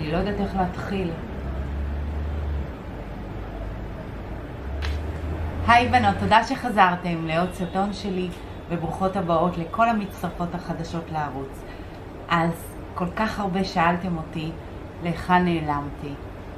אני לא יודעת איך להתחיל. היי בנות, תודה שחזרתם לעוד סרטון שלי, וברוכות הבאות לכל המצטרפות החדשות לערוץ. אז כל כך הרבה שאלתם אותי להיכן נעלמתי,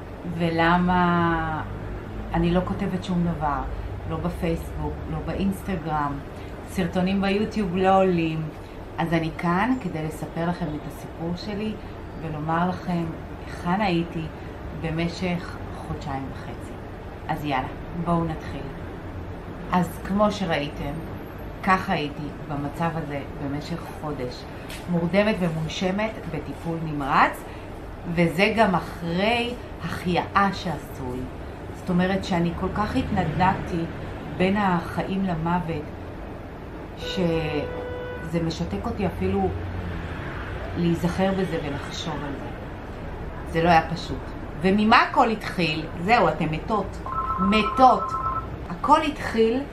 ולמה אני לא כותבת שום דבר, לא בפייסבוק, לא באינסטגרם, סרטונים ביוטיוב לא עולים. אז אני כאן כדי לספר לכם את הסיפור שלי ולומר לכם היכן הייתי במשך חודשיים וחצי. אז יאללה, בואו נתחיל. אז כמו שראיתם, ככה הייתי במצב הזה במשך חודש, מורדמת ומונשמת בטיפול נמרץ, וזה גם אחרי החייאה שעשו לי. זאת אומרת שאני כל כך התנדנדתי בין החיים למוות, שזה משתק אותי אפילו להיזכר בזה ולחשוב על זה. זה לא היה פשוט. וממה הכל התחיל? זהו, אתם מתות. מתות. הכל התחיל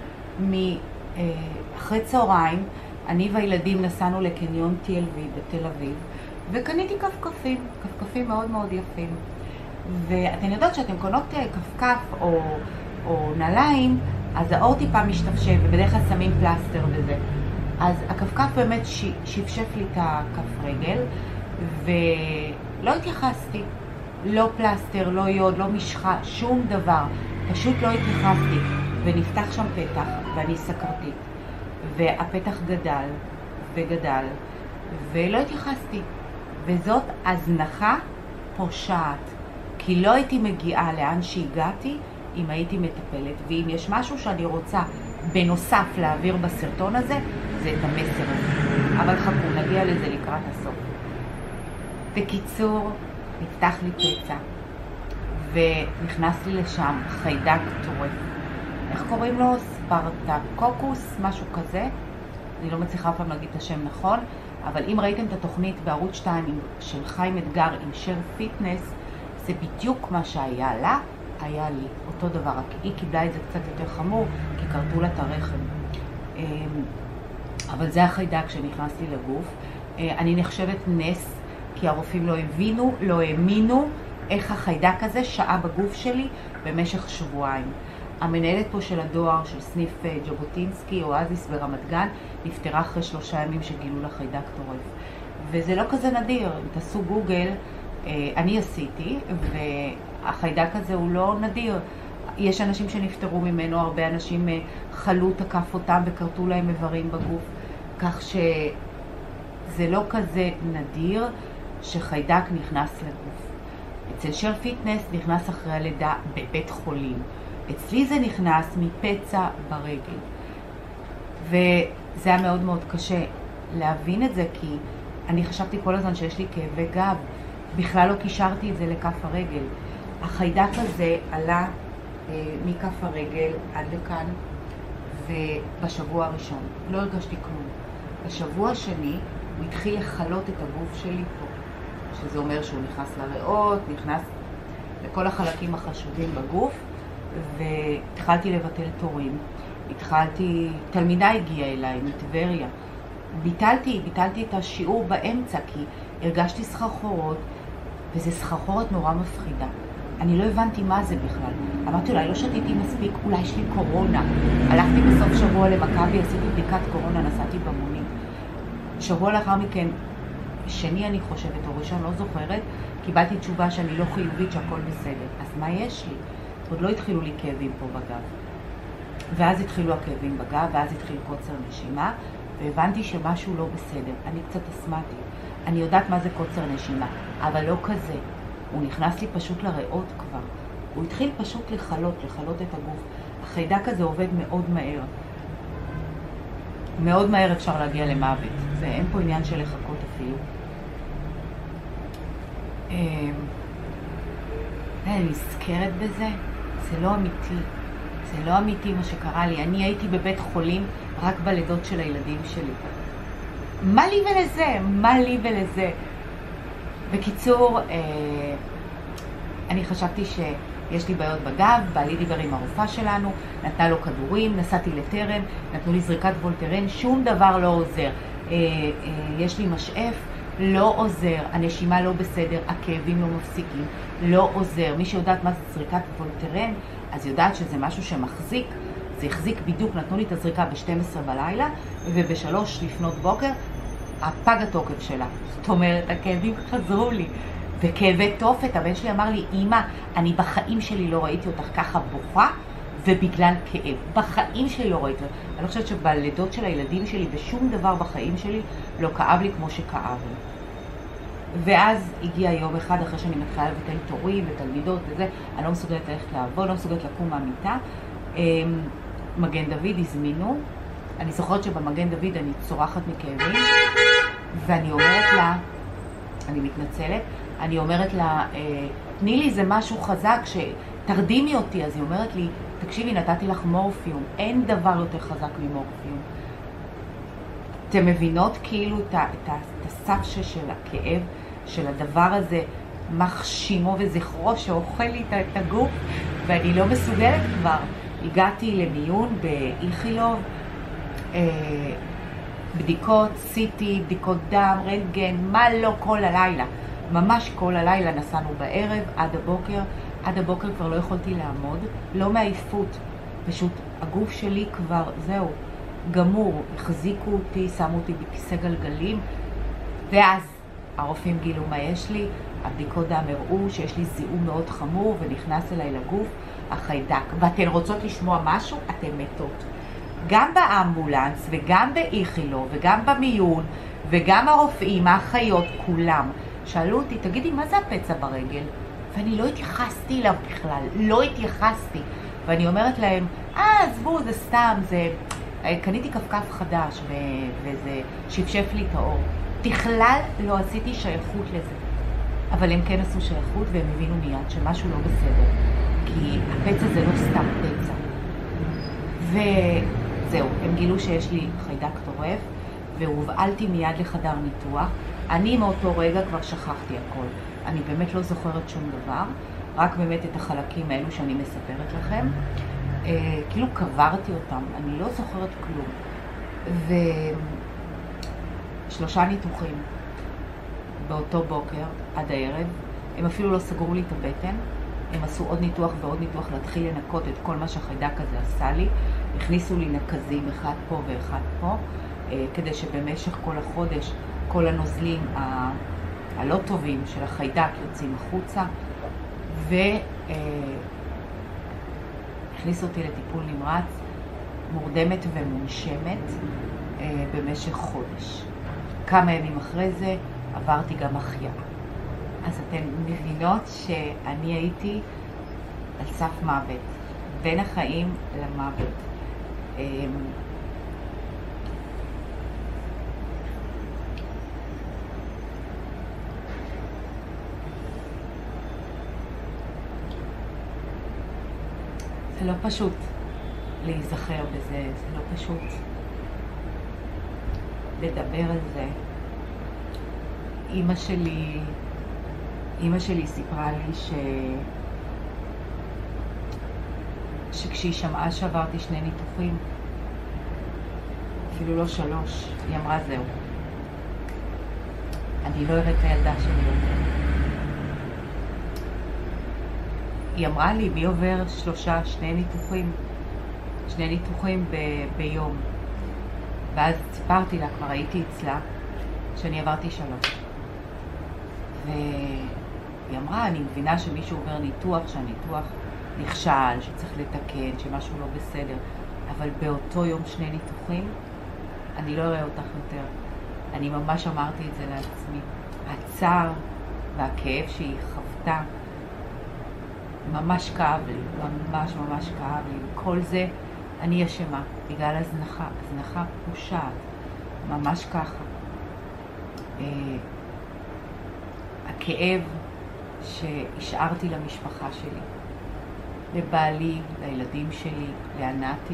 אחרי צהריים. אני והילדים נסענו לקניון TLV בתל אביב, וקניתי כפכפים מאוד מאוד יפים. ואתן יודעות שאתן קונות כפכף או נעליים, אז האור טיפה משתפשף, ובדרך כלל שמים פלסטר וזה. אז הכפכף באמת שפשף לי את הכף רגל, ולא התייחסתי. לא פלסטר, לא יוד, לא משחה, שום דבר. פשוט לא התייחסתי. ונפתח שם פתח, ואני סקרתית. והפתח גדל וגדל, ולא התייחסתי. וזאת הזנחה פושעת. כי לא הייתי מגיעה לאן שהגעתי אם הייתי מטפלת. ואם יש משהו שאני רוצה בנוסף להעביר בסרטון הזה, זה את המסר הזה. אבל חכו, נגיע לזה לקראת הסוף. בקיצור, נפתח לי פצע, ונכנס לי לשם חיידק טורף. איך קוראים לו? ספרטקוקוס, משהו כזה. אני לא מצליחה פעם להגיד את השם נכון, אבל אם ראיתם את התוכנית בערוץ 2 של חיים אתגר עם שר פיטנס, זה בדיוק מה שהיה לה, היה לי. אותו דבר, רק היא קיבלה את זה קצת יותר חמור, כי קרטו לה את הרחם. אבל זה החיידק שנכנס לי לגוף. אני נחשבת נס, כי הרופאים לא האמינו איך החיידק הזה שעה בגוף שלי במשך שבועיים. המנהלת פה של הדואר של סניף ג'בוטינסקי אואזיס ברמת גן נפטרה אחרי 3 ימים שגילו לה חיידק טורף. וזה לא כזה נדיר, אם תעשו גוגל, אני עשיתי, והחיידק הזה הוא לא נדיר. יש אנשים שנפטרו ממנו, הרבה אנשים חלו, תקף אותם וקרטו להם איברים בגוף, כך שזה לא כזה נדיר שחיידק נכנס לגוף. אצל שר פיטנס נכנס אחרי הלידה בבית חולים. אצלי זה נכנס מפצע ברגל. וזה היה מאוד מאוד קשה להבין את זה, כי אני חשבתי כל הזמן שיש לי כאבי גב. בכלל לא קישרתי את זה לכף הרגל. החיידק הזה עלה מכף הרגל עד לכאן, ובשבוע הראשון לא הרגשתי כלום. בשבוע השני הוא התחיל לחלות את הגוף שלי פה, שזה אומר שהוא נכנס לריאות, נכנס לכל החלקים החשובים בגוף, והתחלתי לבטל תורים. תלמידה הגיעה אליי מטבריה. ביטלתי את השיעור באמצע, כי הרגשתי סחרחורות, וזה סחרחורת נורא מפחידה. אני לא הבנתי מה זה בכלל. אמרתי, אולי לא שתיתי מספיק, אולי יש לי קורונה. הלכתי בסוף שבוע למכבי, עשיתי בדיקת קורונה, נסעתי במונית. שבוע לאחר מכן, שני אני חושבת, או ראשון, לא זוכרת, קיבלתי תשובה שאני לא חיובית, שהכל בסדר. אז מה יש לי? עוד לא התחילו לי כאבים פה בגב. ואז התחילו הכאבים בגב, ואז התחיל קוצר נשימה, והבנתי שמשהו לא בסדר. אני קצת אסמתי. אני יודעת מה זה קוצר נשימה, אבל לא כזה. הוא נכנס לי פשוט לריאות כבר. הוא התחיל פשוט לחלות את הגוף. החיידק הזה עובד מאוד מהר. מאוד מהר אפשר להגיע למוות. ואין פה עניין של לחכות אפילו. אני נזכרת בזה. זה לא אמיתי. זה לא אמיתי מה שקרה לי. אני הייתי בבית חולים רק בלידות של הילדים שלי. מה לי ולזה? מה לי ולזה? בקיצור, אני חשבתי שיש לי בעיות בגב, בעלי דיבר עם הרופאה שלנו, נתנה לו כדורים, נסעתי לטרם, נתנו לי זריקת וולטרן, שום דבר לא עוזר. יש לי משאף, לא עוזר, הנשימה לא בסדר, הכאבים לא מפסיקים, לא עוזר. מי שיודעת מה זה זריקת וולטרן, אז יודעת שזה משהו שמחזיק, זה החזיק בדיוק, נתנו לי את הזריקה ב-12 בלילה, וב-3 לפנות בוקר, הפג התוקף שלה. זאת אומרת, הכאבים חזרו לי. וכאבי תופת, הבן שלי אמר לי, אמא, אני בחיים שלי לא ראיתי אותך ככה בוכה, ובגלל כאב. בחיים שלי לא ראיתי. אני לא חושבת שבלידות של הילדים שלי, בשום דבר בחיים שלי, לא כאב לי כמו שכאב לי. ואז הגיע יום אחד, אחרי שאני מתחילה לבטל תורים ותלמידות וזה, אני לא מסוגלת ללכת לעבוד, לא מסוגלת לקום מהמיטה. מגן דוד הזמינו, אני זוכרת שבמגן דוד אני צורחת מכאבים, ואני אומרת לה, אני מתנצלת, אני אומרת לה, תני לי זה משהו חזק, תרדימי אותי. אז היא אומרת לי, תקשיבי, נתתי לך מורפיום, אין דבר יותר חזק ממורפיום. אתם מבינות כאילו את הסף של הכאב, של הדבר הזה, מחשימו וזכרו שאוכל לי את הגוף, ואני לא מסוגלת כבר. הגעתי למיון באיכילוב, בדיקות סיטי, בדיקות דם, רנטגן, מה לא, כל הלילה. ממש כל הלילה. נסענו בערב עד הבוקר. עד הבוקר כבר לא יכולתי לעמוד, לא מעייפות. פשוט הגוף שלי כבר, זהו, גמור. החזיקו אותי, שמו אותי בכיסא גלגלים, ואז הרופאים גילו מה יש לי. הבדיקות דם הראו שיש לי זיהום מאוד חמור, ונכנס אליי לגוף החיידק. ואתן רוצות לשמוע משהו? אתן מתות. גם באמבולנס, וגם באיכילוב, וגם במיון, וגם הרופאים, האחיות, כולם שאלו אותי, תגידי, מה זה הפצע ברגל? ואני לא התייחסתי אליו בכלל, לא התייחסתי. ואני אומרת להם, עזבו, זה סתם, זה... קניתי כפכף חדש, וזה שפשף לי את האור. בכלל לא עשיתי שייכות לזה. אבל הם כן עשו שייכות, והם הבינו מיד שמשהו לא בסדר. כי הפצע זה לא סתם פצע. וזהו, הם גילו שיש לי חיידק טורף, והובעלתי מיד לחדר ניתוח. אני מאותו רגע כבר שכחתי הכל. אני באמת לא זוכרת שום דבר, רק באמת את החלקים האלו שאני מספרת לכם. כאילו קברתי אותם, אני לא זוכרת כלום. ו3 ניתוחים באותו בוקר עד הערב. הם אפילו לא סגרו לי את הבטן. הם עשו עוד ניתוח ועוד ניתוח להתחיל לנקות את כל מה שהחיידק הזה עשה לי. הכניסו לי נקזים, אחד פה ואחד פה, כדי שבמשך כל החודש כל הנוזלים הלא טובים של החיידק יוצאים החוצה, והכניסו אותי לטיפול נמרץ, מורדמת ומונשמת, במשך חודש. כמה ימים אחרי זה עברתי גם החייאה. אז אתן מבינות שאני הייתי על סף מוות, בין החיים למוות. זה לא פשוט להיזכר בזה, זה לא פשוט לדבר על זה. אמא שלי סיפרה לי שכשהיא שמעה שעברתי 2 ניתוחים, אפילו לא 3, היא אמרה זהו. אני לא אראה את הילדה שלי יותר. היא אמרה לי, מי עובר 2 ניתוחים? 2 ניתוחים ביום. ואז סיפרתי לה, כבר הייתי אצלה, שאני עברתי 3. והיא אמרה, אני מבינה שמישהו עובר ניתוח, שהניתוח נכשל, שצריך לתקן, שמשהו לא בסדר. אבל באותו יום 2 ניתוחים, אני לא אראה אותך יותר. אני ממש אמרתי את זה לעצמי. הצער והכאב שהיא חוותה, ממש כאב לי, ממש כאב לי. כל זה אני אשמה, בגלל הזנחה פושעת, ממש ככה. הכאב שהשארתי למשפחה שלי, לבעלי, לילדים שלי, לענתי,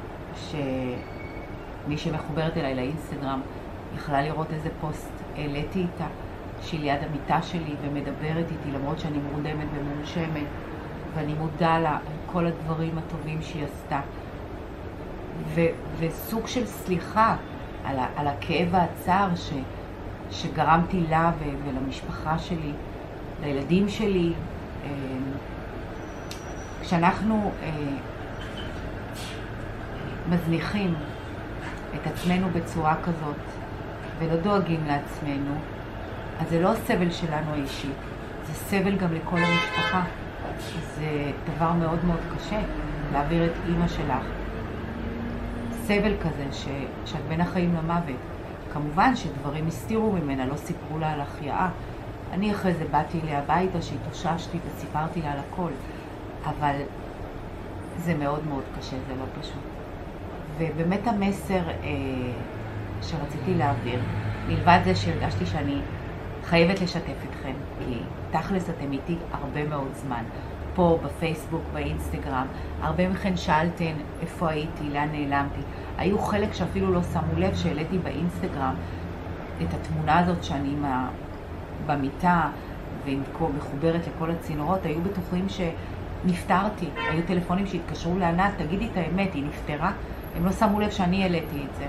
שמי שמחוברת אליי לאינסטגרם יכלה לראות איזה פוסט העליתי איתה, שהיא ליד המיטה שלי ומדברת איתי, למרות שאני מורדמת ומונשמת, ואני מודה לה על כל הדברים הטובים שהיא עשתה. וסוג של סליחה על הכאב והצער שגרמתי לה ולמשפחה שלי, לילדים שלי. כשאנחנו מזניחים את עצמנו בצורה כזאת ולא דואגים לעצמנו, אז זה לא סבל שלנו האישי, זה סבל גם לכל המשפחה. זה דבר מאוד מאוד קשה להעביר את אמא שלך. סבל כזה שאת בין החיים למוות. כמובן שדברים הסתירו ממנה, לא סיפרו לה על החייאה. אני אחרי זה באתי אליה הביתה שהתאוששתי וסיפרתי לה על הכל. אבל זה מאוד מאוד קשה, זה לא פשוט. ובאמת המסר שרציתי להעביר, מלבד זה שהרגשתי שאני חייבת לשתף אתכם, כי תכלס אתם איתי הרבה מאוד זמן. פה, בפייסבוק, באינסטגרם, הרבה מכן שאלתן איפה הייתי, לאן נעלמתי. היו חלק שאפילו לא שמו לב שהעליתי באינסטגרם את התמונה הזאת שאני במיטה ומחוברת לכל הצינורות, היו בטוחים שנפטרתי. היו טלפונים שהתקשרו לענת, תגידי את האמת, היא נפטרה? הם לא שמו לב שאני העליתי את זה.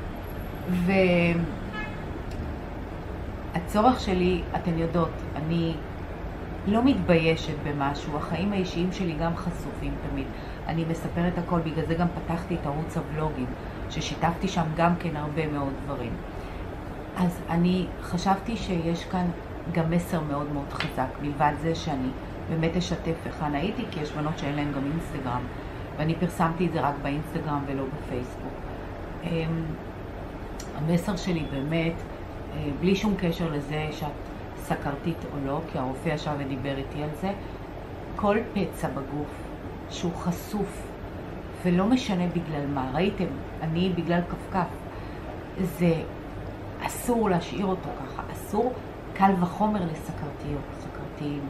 והצורך שלי, אתן יודעות, אני לא מתביישת במשהו, החיים האישיים שלי גם חשופים תמיד. אני מספרת הכל, בגלל זה גם פתחתי את ערוץ הוולוגים, ששיתפתי שם גם כן הרבה מאוד דברים. אז אני חשבתי שיש כאן גם מסר מאוד מאוד חזק, מלבד זה שאני באמת אשתף היכן הייתי, כי יש בנות שאין להן גם אינסטגרם, ואני פרסמתי את זה רק באינסטגרם ולא בפייסבוק. המסר שלי באמת, בלי שום קשר לזה שאת סכרתית או לא, כי הרופא ישב ודיבר איתי על זה, כל פצע בגוף שהוא חשוף, ולא משנה בגלל מה, ראיתם, אני בגלל כפכף, זה אסור להשאיר אותו ככה, אסור קל וחומר לסכרתיות, סכרתיים,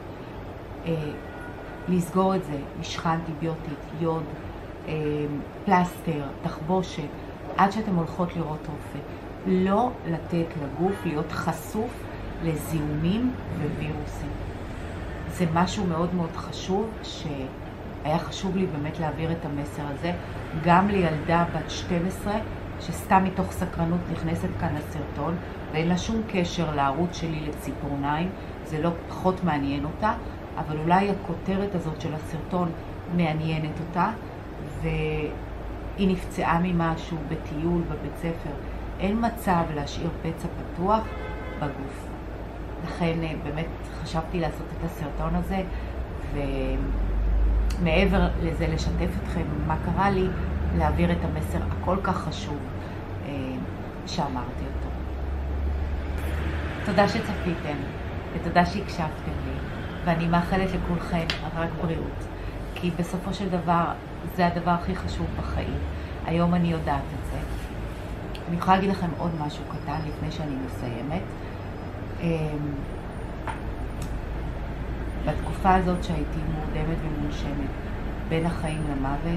לסגור את זה, משחה אנטיביוטית, יוד, פלסטר, תחבושת, עד שאתם הולכות לראות רופא. לא לתת לגוף להיות חשוף לזיהומים ווירוסים. זה משהו מאוד מאוד חשוב, שהיה חשוב לי באמת להעביר את המסר הזה, גם לילדה בת 12, שסתם מתוך סקרנות נכנסת כאן לסרטון, ואין לה שום קשר לערוץ שלי לציפורניים, זה לא פחות מעניין אותה, אבל אולי הכותרת הזאת של הסרטון מעניינת אותה, והיא נפצעה ממשהו בטיול, בבית ספר. אין מצב להשאיר פצע פתוח בגוף. לכן באמת חשבתי לעשות את הסרטון הזה, ומעבר לזה לשתף אתכם מה קרה לי, להעביר את המסר הכל כך חשוב שאמרתי אותו. תודה שצפיתם, ותודה שהקשבתם לי, ואני מאחלת לכולכם רק בריאות, כי בסופו של דבר זה הדבר הכי חשוב בחיים. היום אני יודעת את זה. אני יכולה להגיד לכם עוד משהו קטן לפני שאני מסיימת. בתקופה הזאת שהייתי מורדמת ומונשמת בין החיים למוות,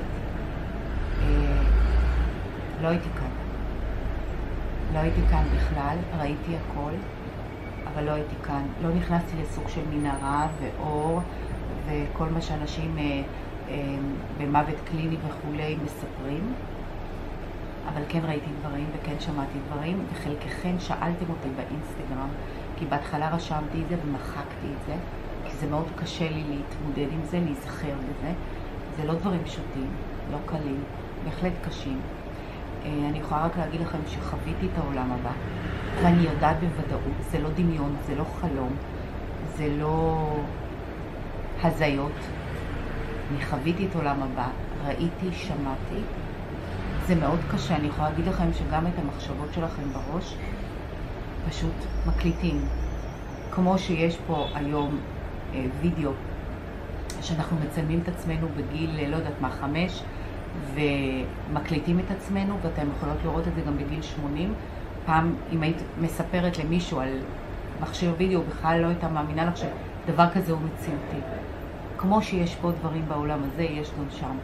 לא הייתי כאן. לא הייתי כאן בכלל, ראיתי הכל, אבל לא הייתי כאן. לא נכנסתי לסוג של מנהרה ואור וכל מה שאנשים במוות קליני וכולי מספרים. אבל כן ראיתי דברים וכן שמעתי דברים, וחלקכן שאלתם אותי באינסטגרם, כי בהתחלה רשמתי את זה ומחקתי את זה, כי זה מאוד קשה לי להתמודד עם זה, להיזכר בזה. זה לא דברים פשוטים, לא קלים, בהחלט קשים. אני יכולה רק להגיד לכם שחוויתי את העולם הבא, ואני יודעת בוודאות, זה לא דמיון, זה לא חלום, זה לא הזיות. אני חוויתי את העולם הבא, ראיתי, שמעתי. זה מאוד קשה, אני יכולה להגיד לכם שגם את המחשבות שלכם בראש פשוט מקליטים. כמו שיש פה היום וידאו שאנחנו מצלמים את עצמנו בגיל, לא יודעת מה, 5, ומקליטים את עצמנו, ואתם יכולות לראות את זה גם בגיל 80. פעם, אם היית מספרת למישהו על מכשיר וידאו, בכלל לא הייתה מאמינה לך שדבר כזה הוא מציאותי. כמו שיש פה דברים בעולם הזה, יש גם שם.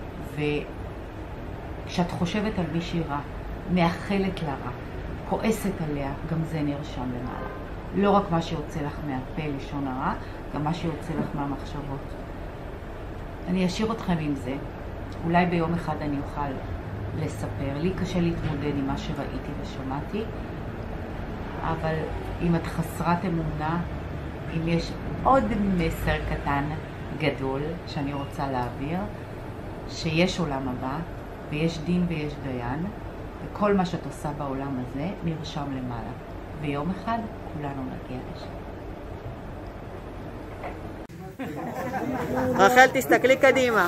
וכשאת חושבת על מישהי רע, מאחלת לה רע, כועסת עליה, גם זה נרשם למעלה. לא רק מה שיוצא לך מהפה, לשון הרע, גם מה שיוצא לך מהמחשבות. אני אשאיר אתכם עם זה. אולי ביום אחד אני אוכל לספר. לי קשה להתמודד עם מה שראיתי ושמעתי, אבל אם את חסרת אמונה, אם יש עוד מסר קטן גדול שאני רוצה להעביר, שיש עולם הבא, ויש דין ויש דיין, וכל מה שאת עושה בעולם הזה נרשם למעלה. ויום אחד כולנו נגיע לשם. רחל, תסתכלי קדימה.